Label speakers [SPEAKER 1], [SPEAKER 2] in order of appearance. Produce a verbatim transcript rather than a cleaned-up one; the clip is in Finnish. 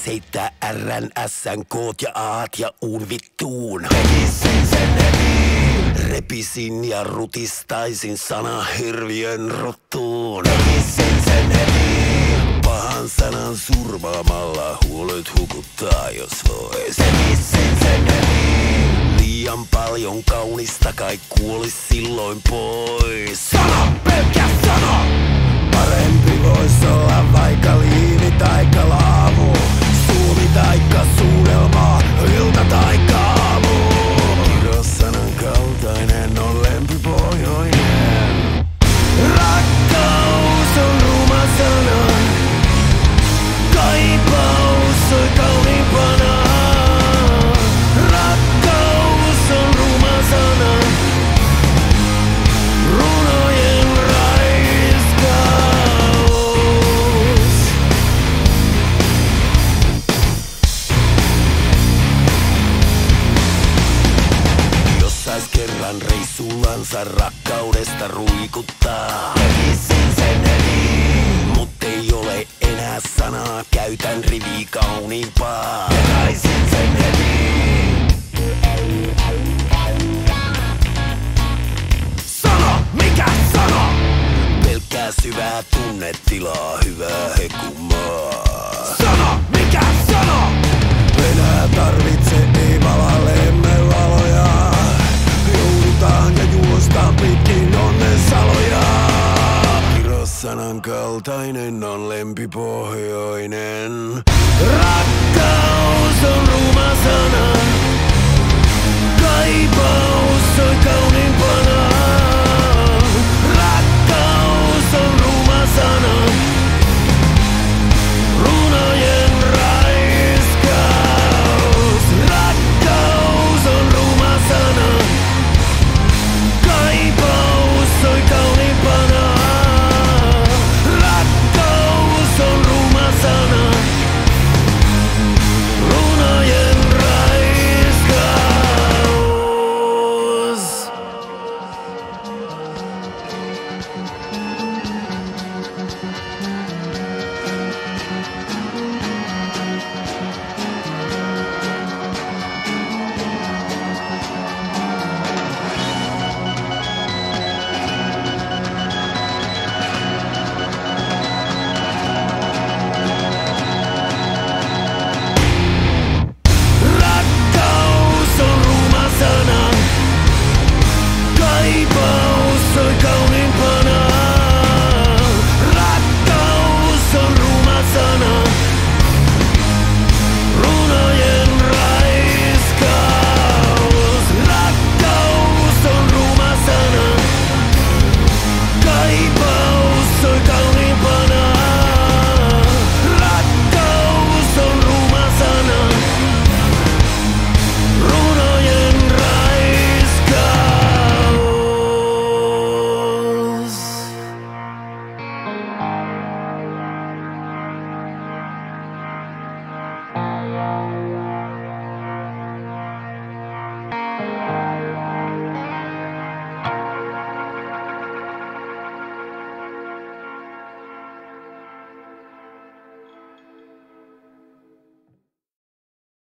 [SPEAKER 1] Sais heittää R:n, S:n, K:t ja A:t ja Uun vittuun.
[SPEAKER 2] Tekisin sen heti.
[SPEAKER 1] Repisin ja rutistaisin sana hirviön rottuun.
[SPEAKER 2] Tekisin sen heti.
[SPEAKER 1] Pahan sanan surmaamalla huolet hukuttaa jos vois.
[SPEAKER 2] Tekisin sen heti.
[SPEAKER 1] Liian paljon kaunista kai kuolis silloin pois.
[SPEAKER 2] Sano, pelkkä sano.
[SPEAKER 1] Parempi vois olla vaikka liivi taikka laavu. Suomi taikka suudelma, ilta taikka aamu. Kirossanan kaltainen on lempipohjoinen.
[SPEAKER 2] Rakkaus on ruma sana. Kaipaus on kauniimpana. Rakkaus on ruma sana. Runojen raiskaus.
[SPEAKER 1] Jos sais kerran reissullansa rakkaudesta ruikuttaa.
[SPEAKER 2] Tekisin sen heti.
[SPEAKER 1] Mut ei ole enää sanaa, käytän rivi kauniimpaa.
[SPEAKER 2] Tekaisin sen heti. Sano, mikä sano?
[SPEAKER 1] Pelkkää syvää tunnetilaa, hyvää hekumaa.
[SPEAKER 2] Sano, mikä sano?
[SPEAKER 1] Enää tarvitse, ei valalle emme valoja. Joudutaan ja juostaan pitkin onnen saloja. Kirossanan kaltainen on lempipohjoinen.
[SPEAKER 2] Rakkaus on ruma sana. Kaipaus on kauniimpana.